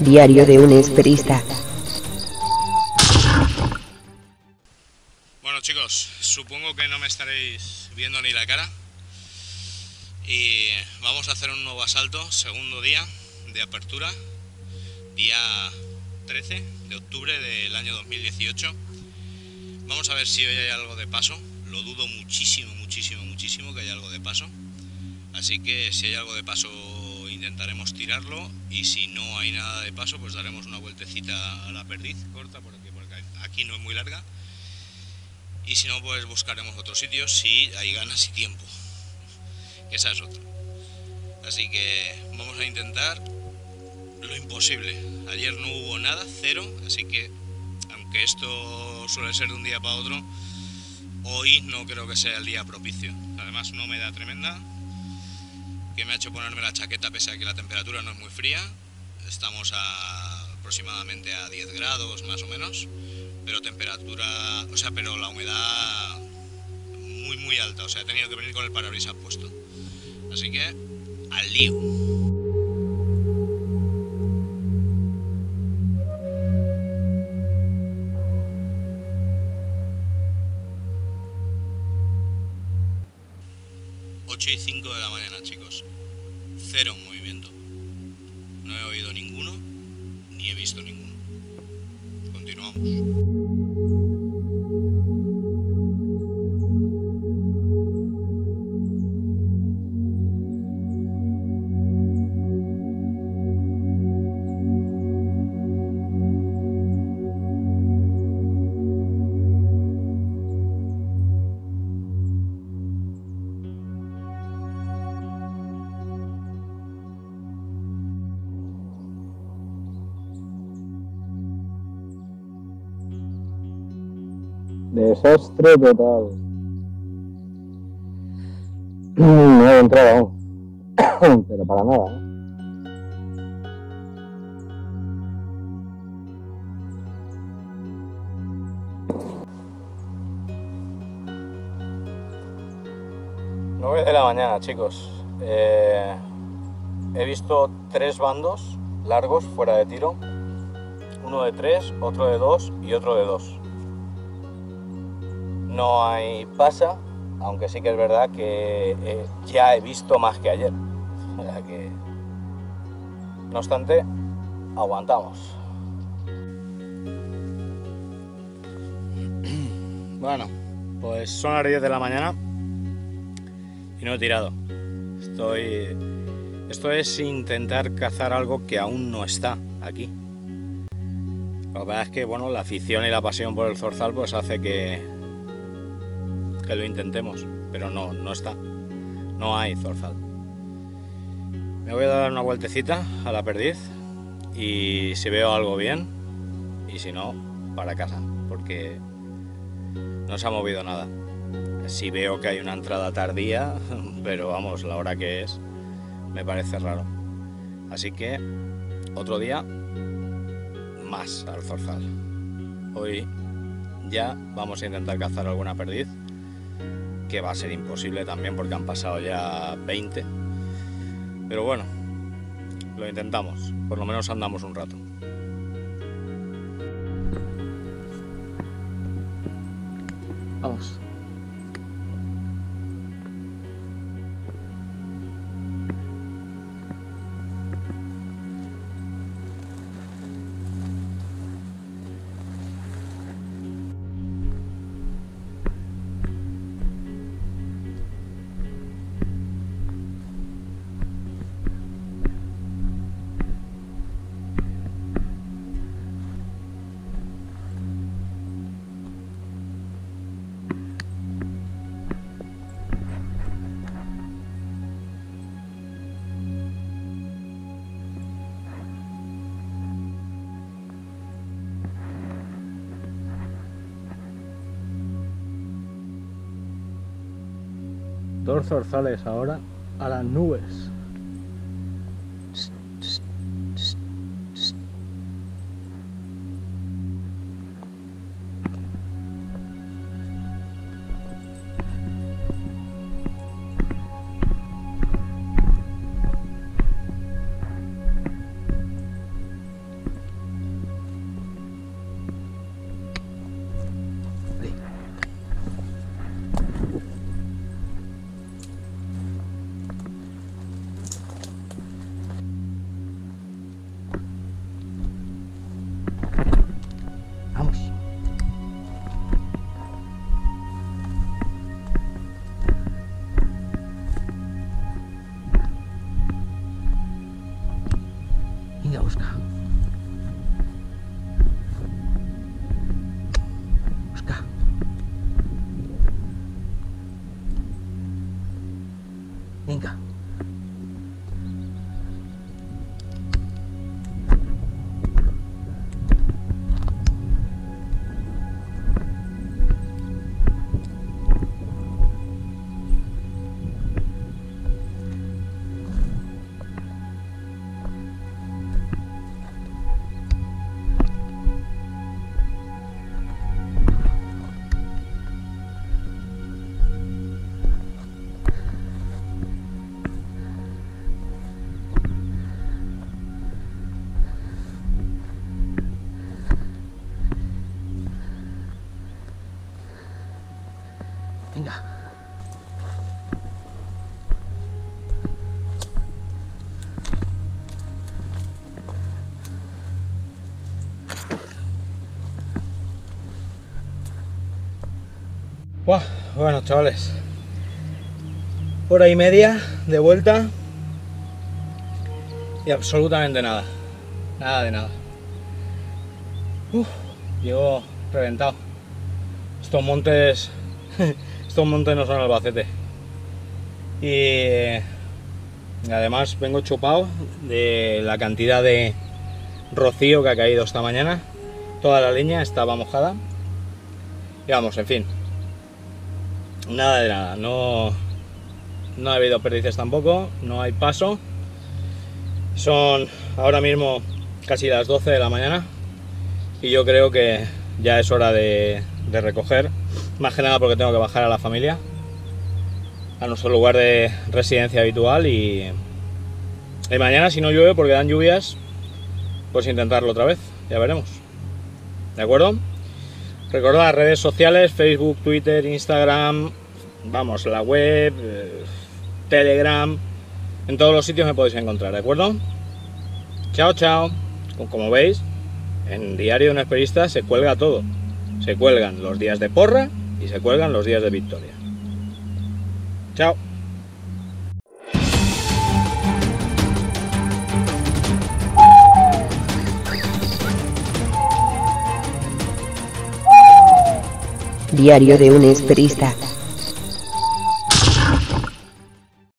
Diario de un esperista. Bueno chicos, supongo que no me estaréis viendo ni la cara. Y vamos a hacer un nuevo asalto, segundo día de apertura, día 13 de octubre del año 2018. Vamos a ver si hoy hay algo de paso. Lo dudo muchísimo que haya algo de paso. Así que si hay algo de paso intentaremos tirarlo, y si no hay nada de paso pues daremos una vueltecita a la perdiz, corta porque aquí no es muy larga. Y si no pues buscaremos otros sitios si hay ganas y tiempo. Esa es otra. Así que vamos a intentar lo imposible. Ayer no hubo nada, cero, así que aunque esto suele ser de un día para otro, hoy no creo que sea el día propicio. Además una humedad tremenda que me ha hecho ponerme la chaqueta pese a que la temperatura no es muy fría. Estamos aproximadamente a 10 grados más o menos, pero pero la humedad muy alta, o sea, he tenido que venir con el parabrisas puesto. Así que, al lío. Ocho y 5 de la mañana, chicos. Cero movimiento. No he oído ninguno, ni he visto ninguno. Continuamos. Desastre total. No he entrado aún, pero para nada, ¿eh? Nueve de la mañana, chicos. He visto 3 bandos largos fuera de tiro. Uno de 3, otro de 2 y otro de 2. No hay pasa, aunque sí que es verdad que ya he visto más que ayer. O sea que, no obstante, aguantamos. Bueno, pues son las 10 de la mañana y no he tirado. Esto es intentar cazar algo que aún no está aquí. Lo que pasa es que, bueno, la afición y la pasión por el zorzal pues hace que lo intentemos, pero no está, no hay zorzal. Me voy a dar una vueltecita a la perdiz y si veo algo bien, y si no, para casa, porque no se ha movido nada. Si veo que hay una entrada tardía, pero vamos, la hora que es, me parece raro. Así que otro día más al zorzal. Hoy ya vamos a intentar cazar alguna perdiz, que va a ser imposible también porque han pasado ya 20, pero bueno, lo intentamos, por lo menos andamos un rato. Vamos. Dos zorzales ahora a las nubes. Venga. Buah, bueno, chavales, hora y media de vuelta y absolutamente nada, nada de nada. Llego reventado. Estos montes no son Albacete. Y además vengo chupado de la cantidad de rocío que ha caído esta mañana. Toda la leña estaba mojada. Y vamos, en fin. Nada de nada. No ha habido perdices tampoco. No hay paso. Son ahora mismo casi las 12 de la mañana. Y yo creo que ya es hora de recoger. Más que nada porque tengo que bajar a la familia, a nuestro lugar de residencia habitual, y mañana, si no llueve, porque dan lluvias, pues intentarlo otra vez, ya veremos. ¿De acuerdo? Recordad, redes sociales, Facebook, Twitter, Instagram, vamos, la web, Telegram, en todos los sitios me podéis encontrar, ¿de acuerdo? Chao, chao. Como veis, en Diario de un Esperista se cuelga todo. Se cuelgan los días de porra y se cuelgan los días de victoria. Chao. Diario de un Esperista.